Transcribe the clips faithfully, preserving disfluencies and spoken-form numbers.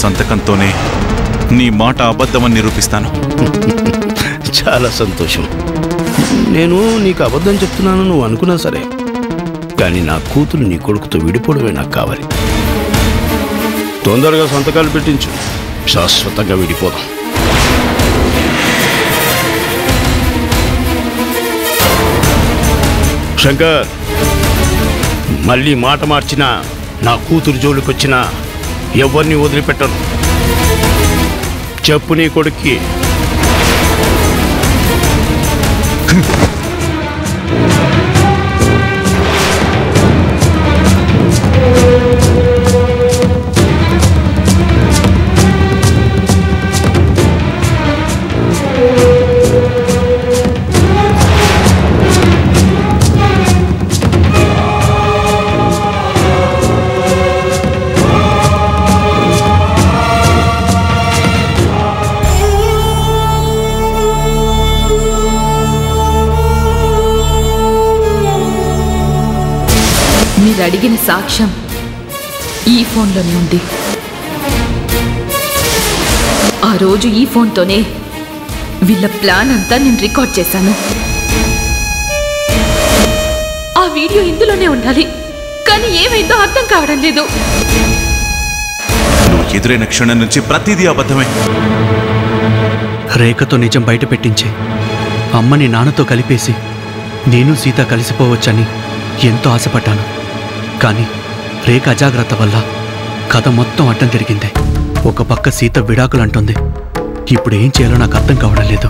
సంతకంతోనే నీ మాట అబద్ధమని నిరూపిస్తాను. చాలా సంతోషం. నేను నీకు అబద్ధం చెప్తున్నాను నువ్వు అనుకున్నా సరే, కానీ నా కూతురు నీ కొడుకుతో విడిపోవడమే నాకు కావాలి. తొందరగా సంతకాలు పెట్టించు, శాశ్వతంగా విడిపోదాం. శంకర్, మళ్ళీ మాట మార్చినా, నా కూతురు జోలికొచ్చినా ఎవరిని వదిలిపెట్టను. చెప్పు నీ కొడుక్కి. మీరు అడిగిన సాక్ష్యం ఈ ఫోన్లోనే ఉంది. ఆ రోజు ఈ ఫోన్తోనే వీళ్ళ ప్లాన్ అంతా నేను రికార్డ్ చేశాను. ఆ వీడియో ఇందులోనే ఉండాలి, కానీ ఏమైందో అర్థం కావడం లేదు. నువ్వు ఎదురైన క్షణం నుంచి ప్రతిదీ అబద్ధమే. రేఖతో నిజం బయట పెట్టించే అమ్మని నాన్నతో కలిపేసి నేను సీత కలిసిపోవచ్చని ఎంతో ఆశపడ్డాను. కానీ రేఖ అజాగ్రత్త వల్ల కథ మొత్తం అడ్డం తిరిగింది. ఒక పక్క సీత విడాకులు అంటుంది. ఇప్పుడు ఏం చేయాలో నాకు అర్థం కావడం లేదు.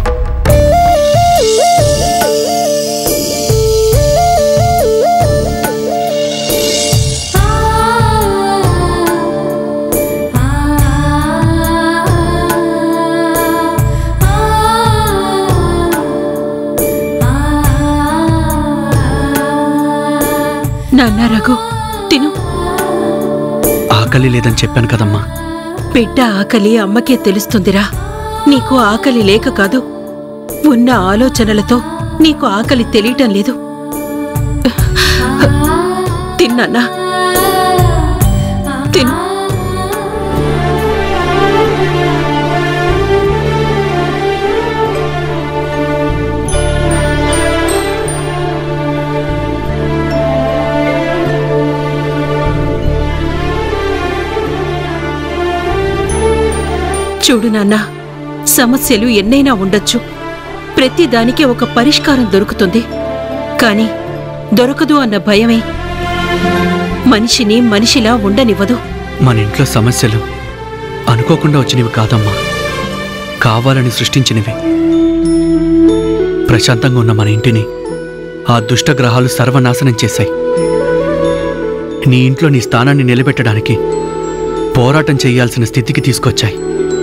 నాన్న రఘు, తిను. ఆకలి లేదని చెప్పాను కదమ్మా. బిడ్డ ఆకలి అమ్మకే తెలుస్తుందిరా. నీకు ఆకలి లేక కాదు, ఉన్న ఆలోచనలతో నీకు ఆకలి తెలియటం లేదు. తిన్నా తిను. చూడు నాన్నా, సమస్యలు ఎన్నైనా ఉండొచ్చు, ప్రతిదానికి ఒక పరిష్కారం దొరుకుతుంది. కాని దొరకదు అన్న భయమే మనిషిని మనిషిలా ఉండనివ్వదు. మన ఇంట్లో సమస్యలు అనుకోకుండా వచ్చినవి కాదమ్మా, కావాలని సృష్టించినవి. ప్రశాంతంగా ఉన్న మన ఇంటిని ఆ దుష్టగ్రహాలు సర్వనాశనం చేశాయి. నీ ఇంట్లో నీ స్థానాన్ని నిలబెట్టడానికి పోరాటం చేయాల్సిన స్థితికి తీసుకొచ్చాయి.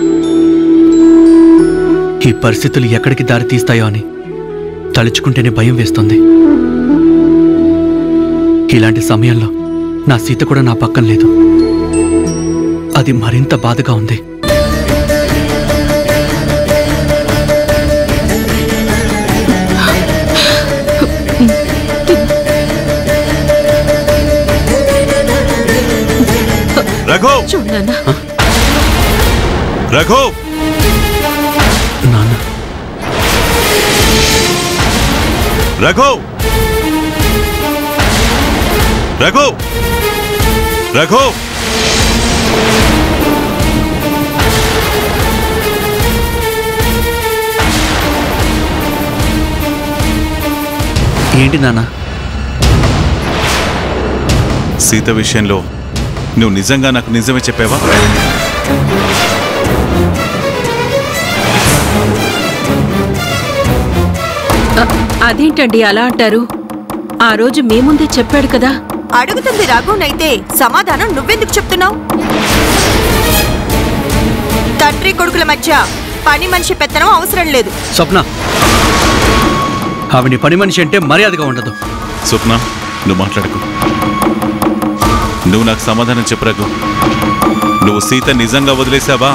ఈ పరిస్థితులు ఎక్కడికి దారి తీస్తాయో అని తలుచుకుంటేనే భయం వేస్తుంది. ఇలాంటి సమయంలో నా సీత కూడా నా పక్కన లేదు. అది మరింత బాధగా ఉంది. రఘు, రఘు, నాన్న, రఘు, రఘు, రఘు. ఏంటి నాన్న? సీత విషయంలో నువ్వు నిజంగా నాకు నిజమే చెప్పావా? అదేంటండి అలా అంటారు? ఆ రోజు మేముందే చెప్పాడు కదా. అడుగుతుంది రఘునైతే సమాధానం నువ్వెందుకు చెప్తున్నావు? తండ్రి కొడుకుల మధ్య పని మనిషి పెత్తనం అవసరం లేదు. స్వప్న, ఆవిడ పని మనిషి అంటే మర్యాదగా ఉండదు. స్వప్న, నువ్వు మాట్లాడకు. నువ్వు నాకు సమాధానం చెప్పు రఘు. నువ్వు సీత నిజంగా వదిలేసావా?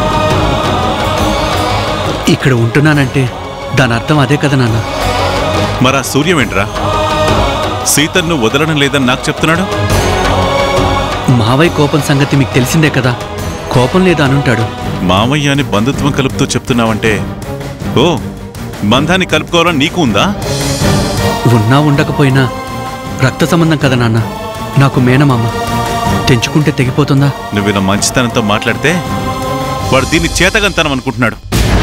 ఇక్కడ ఉంటున్నానంటే దాని అర్థం అదే కదా నాన్న. మరా సూర్యమేంట్రా సీతను వదలడం లేదని నాకు చెప్తున్నాడు? మావయ్య కోపం సంగతి మీకు తెలిసిందే కదా, కోపం లేదా అనుంటాడు. మామయ్య అని బంధుత్వం కలుపుతూ చెప్తున్నావంటే ఓ బంధాన్ని కలుపుకోవాలని నీకు ఉందా? ఉన్నా ఉండకపోయినా రక్త సంబంధం కదా నాన్న, నాకు మేనమామ. తెంచుకుంటే తెగిపోతుందా? నువ్వు ఇలా మంచితనంతో మాట్లాడితే వాడు దీన్ని చేతగంతనం అనుకుంటున్నాడు.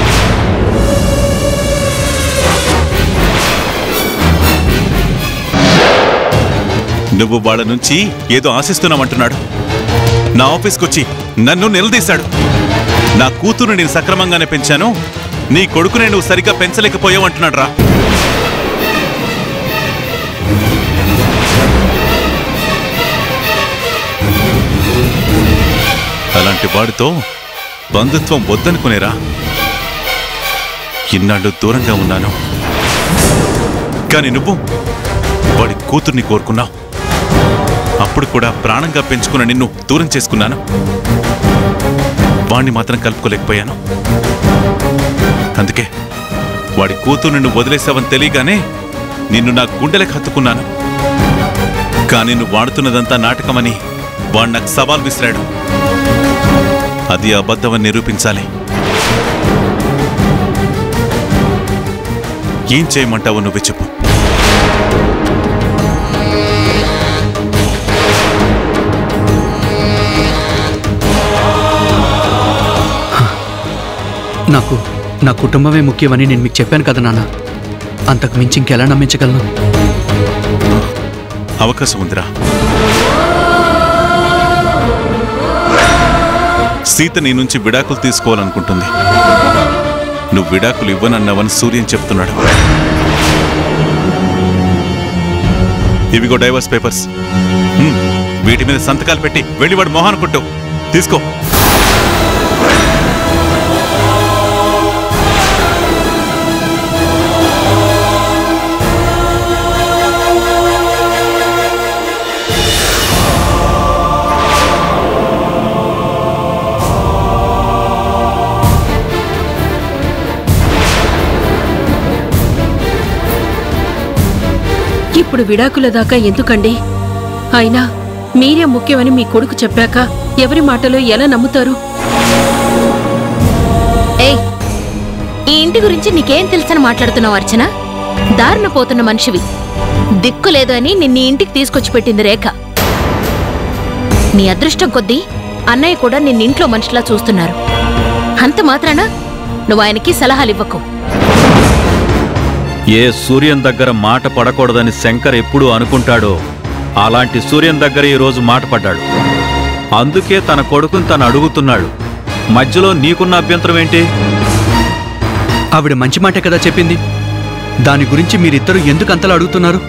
నువ్వు వాళ్ళ నుంచి ఏదో ఆశిస్తున్నామంటున్నాడు. నా ఆఫీస్కి వచ్చి నన్ను నిలదీశాడు. నా కూతురు నేను సక్రమంగానే పెంచాను, నీ కొడుకునే నువ్వు సరిగ్గా పెంచలేకపోయావు అంటున్నాడు రా. అలాంటి వాడితో బంధుత్వం వద్దనుకునేరా ఇన్నాళ్ళు దూరంగా ఉన్నాను. కానీ నువ్వు వాడి కూతుర్ని కోరుకున్నావు. అప్పుడు కూడా ప్రాణంగా పెంచుకున్న నిన్ను దూరం చేసుకున్నాను. వాణ్ణి మాత్రం కలుపుకోలేకపోయాను. అందుకే వాడి కూతురు నిన్ను వదిలేసావని తెలియగానే నిన్ను నా గుండెలకు హత్తుకున్నాను. కానీ నువ్వు వాడుతున్నదంతా నాటకమని వాడు నాకు సవాల్ విసిరాడు. అది అబద్ధమని నిరూపించాలి. ఏం చేయమంటావో నువ్వు చెప్పు. నాకు నా కుటుంబమే ముఖ్యమని నేను మీకు చెప్పాను కదా నాన్న, అంతకు మించి ఇంకెలా నమ్మించగలను? అవకాశం ఉందిరా. సీత నీ నుంచి విడాకులు తీసుకోవాలనుకుంటుంది. నువ్వు విడాకులు ఇవ్వనన్నావని సూర్యన్ చెప్తున్నాడు. ఇవిగో డైవర్స్ పేపర్స్. వీటి మీద సంతకాలు పెట్టి వెళ్ళివాడు మొహాన్ కొట్టు. తీసుకో. ఇప్పుడు విడాకుల దాకా ఎందుకండి? అయినా మీరే ముఖ్యమని మీ కొడుకు చెప్పాక ఎవరి మాటలో ఎలా నమ్ముతారు? ఏయ్, ఈ ఇంటి గురించి నీకేం తెలుసని మాట్లాడుతున్నావు అర్చన? దారిన పోతున్న మనిషివి. దిక్కు లేదు అని నిన్ను ఇంటికి తీసుకొచ్చి పెట్టింది రేఖ. నీ అదృష్టం కొద్దీ అన్నయ్య కూడా నిన్నింట్లో మనిషిలా చూస్తున్నారు. అంత మాత్రాన నువ్వు ఆయనకి సలహాలివ్వకు. ఏ సూర్యన్ దగ్గర మాట పడకూడదని శంకర్ ఎప్పుడూ అనుకుంటాడో అలాంటి సూర్యన్ దగ్గర ఈరోజు మాట పడ్డాడు. అందుకే తన కొడుకుని తను అడుగుతున్నాడు. మధ్యలో నీకున్న అభ్యంతరం ఏంటి? ఆవిడ మంచి మాటే కదా చెప్పింది. దాని గురించి మీరిద్దరూ ఎందుకు అంతలా అడుగుతున్నారు?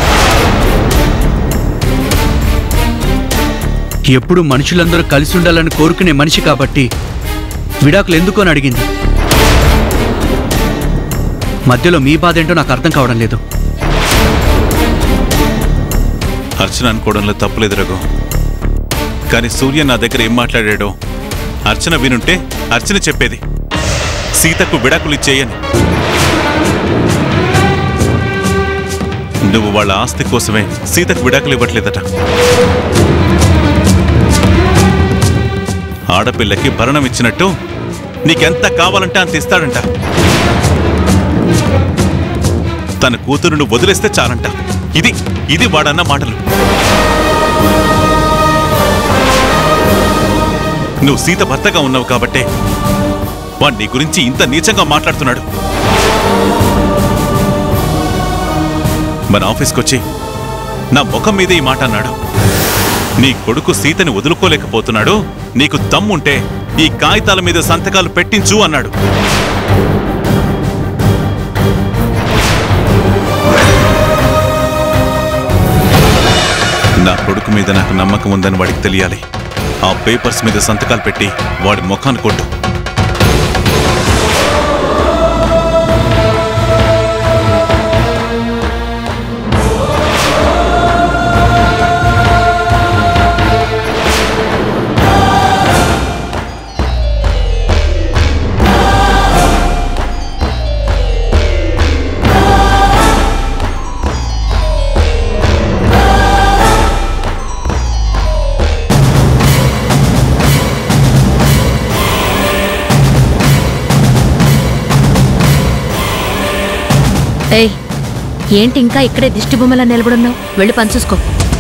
ఎప్పుడు మనుషులందరూ కలిసి ఉండాలని కోరుకునే మనిషి కాబట్టి విడాకులు ఎందుకు అని అడిగింది. మధ్యలో మీ బాధ ఏంటో నాకు అర్థం కావడం లేదు. అర్చన అనుకోవడంలో తప్పులేదు రఘు. కానీ సూర్య నా దగ్గర ఏం మాట్లాడాడో అర్చన వినుంటే అర్చన చెప్పేది సీతకు విడాకులు ఇచ్చేయని. నువ్వు వాళ్ళ ఆస్తి కోసమే సీతకు విడాకులు ఇవ్వట్లేదట. ఆడపిల్లకి భరణం ఇచ్చినట్టు నీకెంత కావాలంటే అంత ఇస్తాడంట. తన కూతురును వదిలేస్తే చాలంట. ఇది ఇది వాడన్న మాటలు. నువ్వు సీత భర్తగా ఉన్నావు కాబట్టే వాడు నీ గురించి ఇంత నీచంగా మాట్లాడుతున్నాడు. మన ఆఫీస్కొచ్చి నా ముఖం మీద ఈ మాట అన్నాడు. నీ కొడుకు సీతని వదులుకోలేకపోతున్నాడు, నీకు దమ్ముంటే ఈ కాగితాల మీద సంతకాలు పెట్టించు అన్నాడు. నా కొడుకు మీద నాకు నమ్మకం ఉందని వాడికి తెలియాలి. ఆ పేపర్స్ మీద సంతకాలు పెట్టి వాడి ముఖాన్ని కొట్టు. ఏయ్, ఏంటి ఇంకా ఇక్కడే దిష్టి బొమ్మలా నిలబడున్నావు? వెళ్ళి పని చూసుకో.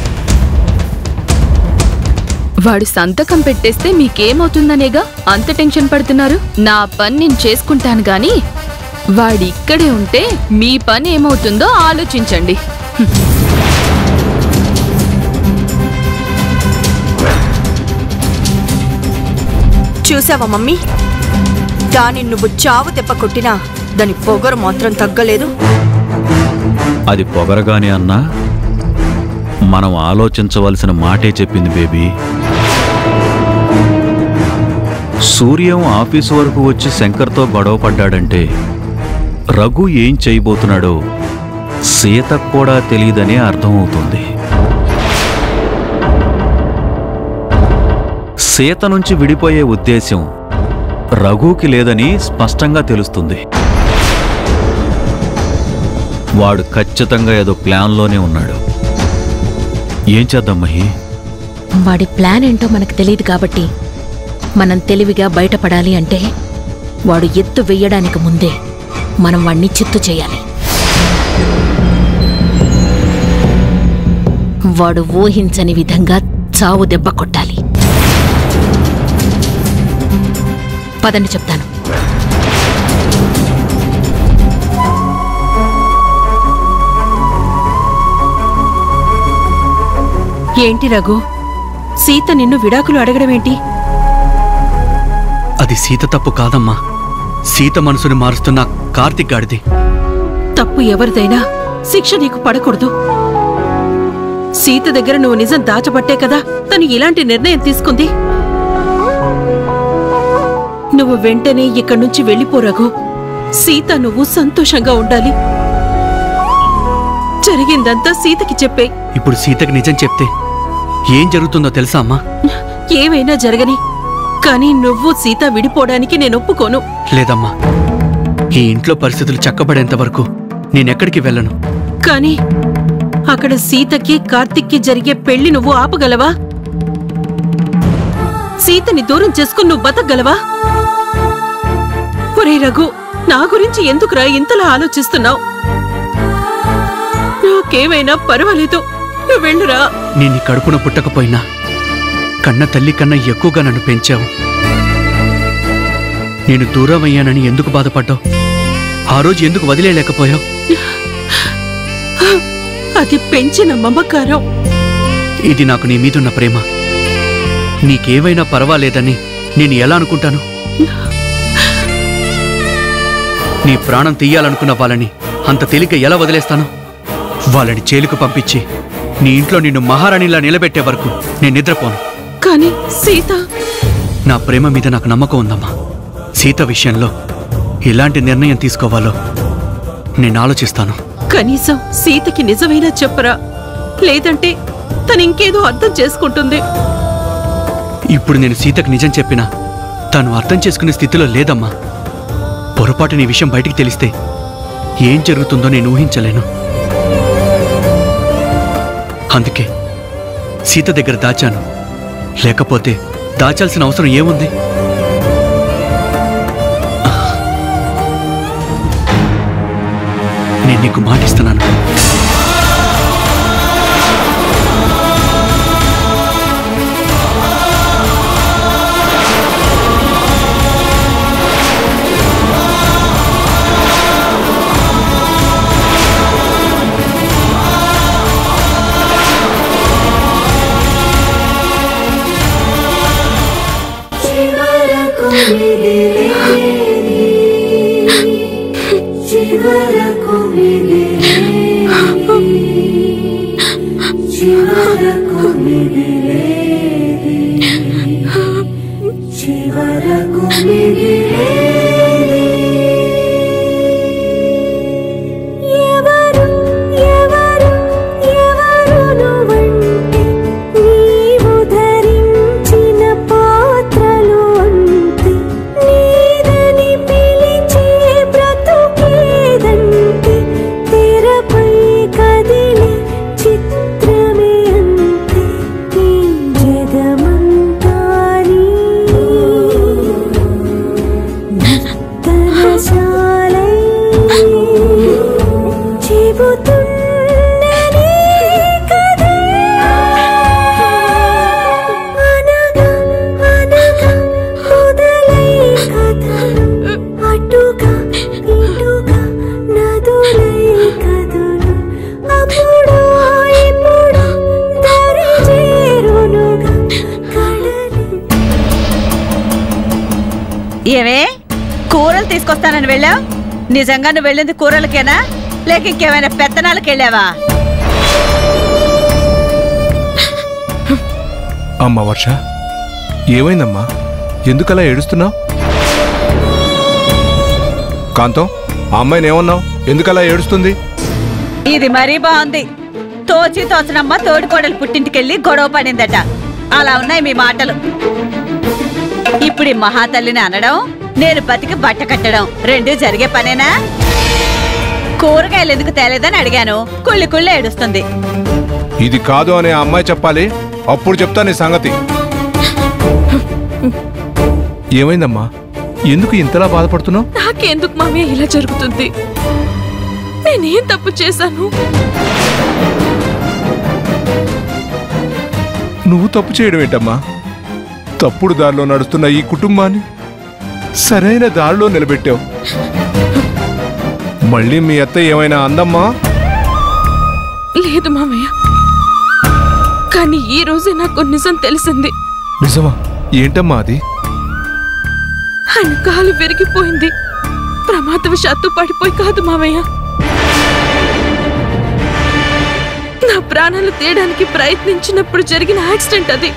వాడు సంతకం పెట్టేస్తే మీకేమవుతుందనేగా అంత టెన్షన్ పడుతున్నారు. నా పని నేను చేసుకుంటాను గాని వాడి ఇక్కడే ఉంటే మీ పని ఏమవుతుందో ఆలోచించండి. చూసావా మమ్మీ, దాని నువ్వు చావు దెబ్బ కొట్టినా దాని పొగరు మాత్రం తగ్గలేదు. అది పొగరగానే అన్నా మనం ఆలోచించవలసిన మాటే చెప్పింది బేబీ. సూర్యం ఆఫీసు వరకు వచ్చి శంకర్తో గొడవ పడ్డాడంటే రఘు ఏం చేయబోతున్నాడో సీతకు కూడా తెలియదనే అర్థమవుతుంది. సీత నుంచి విడిపోయే ఉద్దేశం రఘుకి లేదని స్పష్టంగా తెలుస్తుంది. వాడు ఖచ్చితంగా ఏదో ప్లాన్లోనే ఉన్నాడు. ఏం చేద్దాం మహి? వాడి ప్లాన్ ఏంటో మనకు తెలియదు కాబట్టి మనం తెలివిగా బయటపడాలి అంటే వాడు ఎత్తు వెయ్యడానికి ముందే మనం వాణ్ణి చిత్తు చేయాలి. వాడు ఊహించని విధంగా చావు దెబ్బ కొట్టాలి. పదండి చెప్తాను. ఏంటి రఘు, సీత నిన్ను విడాకులు అడగడమేంటి? అది సీత తప్పు కాదమ్మా. సీత మనసుని మారుస్తున్న కార్తిక్ గాడిది. తప్పు ఎవరిదైనా శిక్ష నీకు పడకూడదు. సీత దగ్గర నువ్వు నిజం దాచబట్టే కదా తను ఇలాంటి నిర్ణయం తీసుకుంది. నువ్వు వెంటనే ఇక్కడి నుంచి వెళ్ళిపో రఘు. సీత నువ్వు సంతోషంగా ఉండాలి. జరిగిందంతా సీతకి చెప్పే. ఇప్పుడు సీతకి నిజం చెప్తే ఏం జరుగుతుందో తెలుసా అమ్మా? ఏమైనా జరగని, కానీ నువ్వు సీత విడిపోవడానికి నేను ఒప్పుకోను. లేదమ్మా, ఈ ఇంట్లో పరిస్థితులు చక్కబడేంత వరకు నేనెక్కడికి వెళ్ళను. కానీ అక్కడ సీతకి కార్తిక్కి జరిగే పెళ్లి నువ్వు ఆపగలవా? సీతని దూరం చేసుకుని నువ్వు బతకగలవా? ఒరే రఘు, నా గురించి ఎందుకురా ఇంతలా ఆలోచిస్తున్నావు? నాకేమైనా పర్వాలేదు, నువ్వు వెళ్ళురా. నేను నీ కడుపున పుట్టకపోయినా కన్న తల్లి కన్నా ఎక్కువగా నన్ను పెంచావు. నేను దూరం అయ్యానని ఎందుకు బాధపడ్డావు? ఆ రోజు ఎందుకు వదిలేయలేకపోయావు? అది పెంచిన మమకారం. ఇది నాకు నీ మీదున్న ప్రేమ. నీకేవైనా పర్వాలేదని నేను ఎలా అనుకుంటాను? నీ ప్రాణం తీయాలనుకున్న వాళ్ళని అంత తేలిక ఎలా వదిలేస్తాను? వాళ్ళని జైలుకు పంపించి నీ ఇంట్లో నిన్ను మహారాణిలా నిలబెట్టే వరకు నేను నిద్రపోను. కానీ సీత, నా ప్రేమ మీద నాకు నమ్మకం ఉందమ్మా. సీత విషయంలో ఎలాంటి నిర్ణయం తీసుకోవాలో నేను ఆలోచిస్తాను. కనీసం సీతకి నిజమైనా చెప్పరా, లేదంటే తను ఇంకేదో అర్థం చేసుకుంటుంది. ఇప్పుడు నేను సీతకు నిజం చెప్పినా తను అర్థం చేసుకునే స్థితిలో లేదమ్మా. పొరపాటు నీ విషయం బయటికి తెలిస్తే ఏం జరుగుతుందో నేను ఊహించలేను. అందుకే సీత దగ్గర దాచాను. లేకపోతే దాచాల్సిన అవసరం ఏముంది? నేను నీకు మాటిస్తున్నాను. చివరకు మిగిలేది ఏమే కూరలు తీసుకొస్తానని వెళ్ళావు? నిజంగా నువ్వు వెళ్ళింది కూరలకేనా లేక ఇంకేమైనా పెత్తనాలకు వెళ్ళావా? అమ్మా వర్ష, ఏమైందమ్మా? ఎందుకలా ఏడుస్తున్నావు? కాంతం, ఆ అమ్మాయిని ఏమన్నావు? ఎందుకలా ఏడుస్తుంది? ఇది మరీ బాగుంది. తోచి తోచనమ్మ తోడుకోడలు పుట్టింటికెళ్ళి గొడవ పడిందట. అలా ఉన్నాయి మీ మాటలు. ఇప్పుడు ఈ మహాతల్లిని అనడం, నేను బతికి బట్ట కట్టడం రెండు జరిగే పనేనా? కూరగాయలు ఎందుకు తేలేదని అడిగాను, కుళ్ళి కుళ్ళి ఏడుస్తుంది. ఇది కాదు అని ఆ అమ్మాయి చెప్పాలి, అప్పుడు చెప్తా నీ సంగతి. ఏమైందమ్మా? ఎందుకు ఇంతలా బాధపడుతున్నావు? నాకెందుకు మామయ్య ఇలా జరుగుతుంది? నేనేం తప్పు చేశాను? నువ్వు తప్పు చేయడం ఏంటమ్మా? తప్పుడు దారిలో నడుస్తున్న ఈ కుటుంబాన్ని సరైన దారిలో నిలబెట్టావు. మళ్ళీ మీ అత్త ఏమైనా అందమ్మా? లేదు మామయ్య, కానీ ఈ రోజే నాకు నిజం తెలిసింది. నిజమా? ఏంటమ్మా అది? ఆయన కాలు విరిగిపోయింది. ప్రమాదవశాత్తు పడిపోయి కాదు మామయ్య, నా ప్రాణాలు తీయడానికి ప్రయత్నించినప్పుడు జరిగిన యాక్సిడెంట్ అది.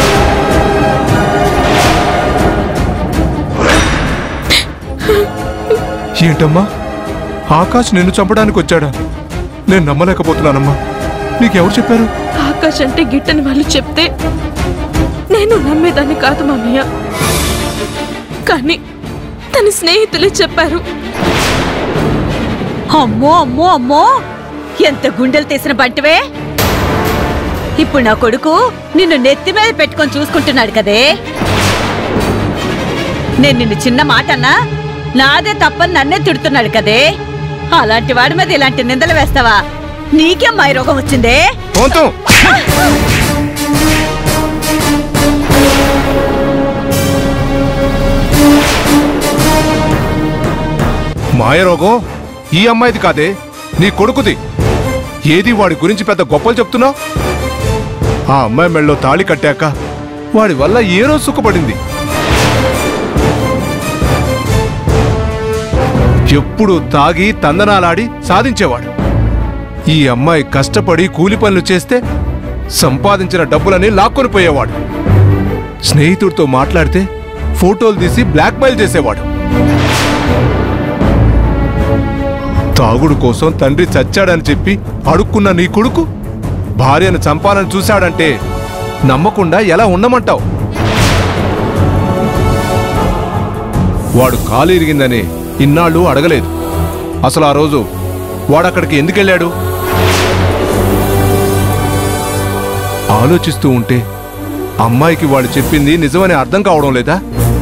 ఏంటమ్మా? ఆకాష్ నిన్ను చంపడానికి వచ్చాడా? నేను నమ్మలేకపోతున్నానమ్మా. నీకెవరు చెప్పారు? ఆకాష్ అంటే గిట్టని వాళ్ళు చెప్తే నేను నమ్మేదాన్ని కాదు మామయ్య, కానీ తన స్నేహితులే చెప్పారు. అమ్మో అమ్మో అమ్మో, ఎంత గుండెలు తీసిన బంటివే! ఇప్పుడు నా కొడుకు నిన్ను నెత్తి మీద పెట్టుకొని చూసుకుంటున్నాడు కదే. నేను నిన్ను చిన్న మాట అన్నా నాదే తప్పని నన్నే తిడుతున్నాడు కదే. అలాంటి వాడి మీద ఇలాంటి నిందలు వేస్తావా? నీకే మై రోగం వచ్చిందే. మాయరోగం ఈ అమ్మాయిది కాదే, నీ కొడుకుది. ఏది వాడి గురించి పెద్ద గొప్పలు చెప్తున్నావు? ఆ అమ్మాయి మెళ్ళలో తాళి కట్టాక వాడి వల్ల ఏ రోజు సుఖపడింది? ఎప్పుడు తాగి తందనాలాడి సాధించేవాడు. ఈ అమ్మాయి కష్టపడి కూలి పనులు చేస్తే సంపాదించిన డబ్బులని లాక్కొని పోయేవాడు. స్నేహితుడితో మాట్లాడితే ఫోటోలు తీసి బ్లాక్మెయిల్ చేసేవాడు. తాగుడు కోసం తండ్రి చచ్చాడని చెప్పి అడుక్కున్న నీ కొడుకు భార్యను చంపాలని చూశాడంటే నమ్మకుండా ఎలా ఉండమంటావు? వాడు కాలు ఇరిగిందని ఇన్నాళ్ళు అడగలేదు. అసలు ఆ రోజు వాడక్కడికి ఎందుకెళ్ళాడు? ఆలోచిస్తూ ఉంటే అమ్మాయికి వాడు చెప్పింది నిజమని అర్థం కావడం లేదా?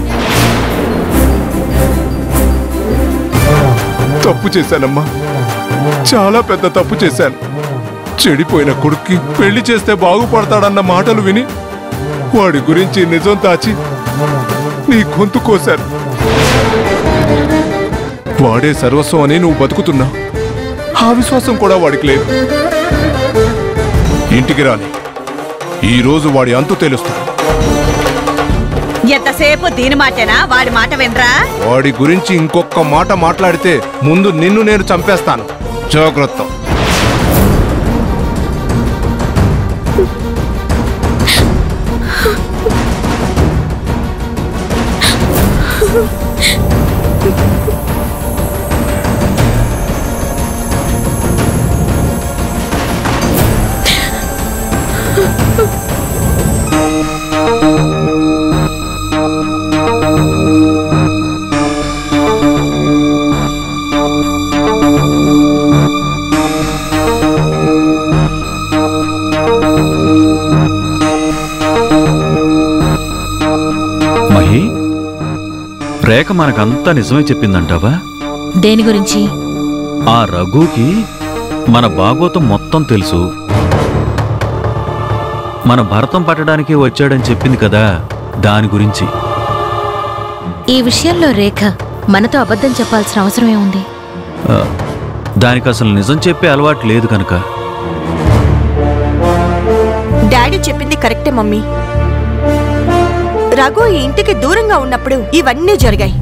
తప్పు చేశానమ్మా, చాలా పెద్ద తప్పు చేశాను. చెడిపోయిన కొడుక్కి పెళ్లి చేస్తే బాగుపడతాడన్న మాటలు విని వాడి గురించి నిజం దాచి నీ గొంతు కోశాను. వాడే సర్వస్వం అని నువ్వు బతుకుతున్నా, ఆ విశ్వాసం కూడా వాడికి లేదు. ఇంటికి రాని ఈరోజు వాడి అంతు తెలుస్తా. ఎంతసేపు దీని మాటేనా? వాడి మాట వినరా? వాడి గురించి ఇంకొక మాట మాట్లాడితే ముందు నిన్ను నేను చంపేస్తాను. జాగ్రత్త. మహి, రేఖ మనకంతా నిజమే చెప్పిందంటావా? దేని గురించి? ఆ రఘుకి మన బాగోతం మొత్తం తెలుసు. మన భరతం పట్టడానికి వచ్చాడని చెప్పింది కదా, దాని గురించి. ఈ విషయంలో రేఖ మనతో అబద్ధం చెప్పాల్సిన అవసరం ఏముంది? ఆ, దానికి అసలు నిజం చెప్పే అలవాటు లేదు కనుక. డాడీ చెప్పింది కరెక్టే మమ్మీ. రఘు ఈ ఇంటికి దూరంగా ఉన్నప్పుడు ఇవన్నీ జరిగాయి.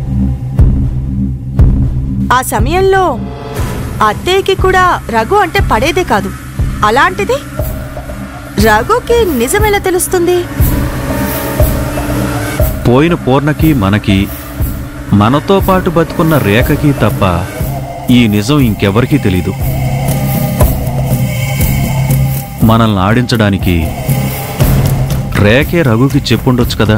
ఆ సమయంలో అత్తయ్యకి కూడా రఘు అంటే పడేదే కాదు. అలాంటిది రఘుకి నిజమెలా తెలుస్తుంది? పోయిన పూర్ణకి, మనకి, మనతో పాటు బతుకున్న రేఖకి తప్ప ఈ నిజం ఇంకెవరికీ తెలీదు. మనల్ని ఆడించడానికి రేఖే రఘుకి చెప్పుండొచ్చు కదా.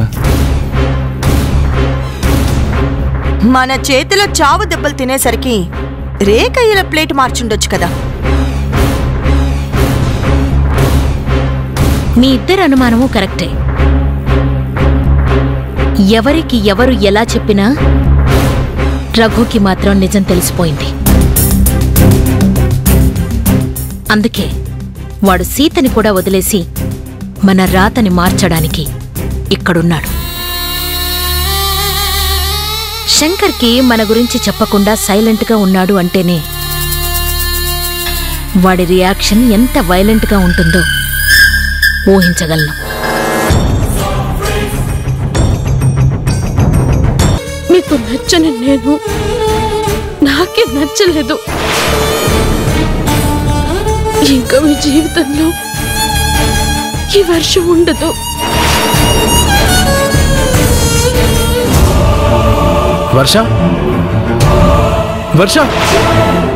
మన చేతిలో చావు దెబ్బలు తినేసరికి రేఖ ఇలా ప్లేట్ మార్చుండొచ్చు కదా. మీ ఇద్దరి అనుమానము కరెక్టే. ఎవరికి ఎవరు ఎలా చెప్పినా రఘుకి మాత్రం నిజం తెలిసిపోయింది. అందుకే వాడు సీతని కూడా వదిలేసి మన రాతని మార్చడానికి ఇక్కడున్నాడు. శంకర్కి మన గురించి చెప్పకుండా సైలెంట్గా ఉన్నాడు అంటేనే వాడి రియాక్షన్ ఎంత వైలెంట్గా ఉంటుందో ఊహించగలను. మీకు నచ్చని నేను నాకే నచ్చలేదు. ఇంకా మీ జీవితంలో ఈ వర్షం ఉండదు. వర్ష వర్ష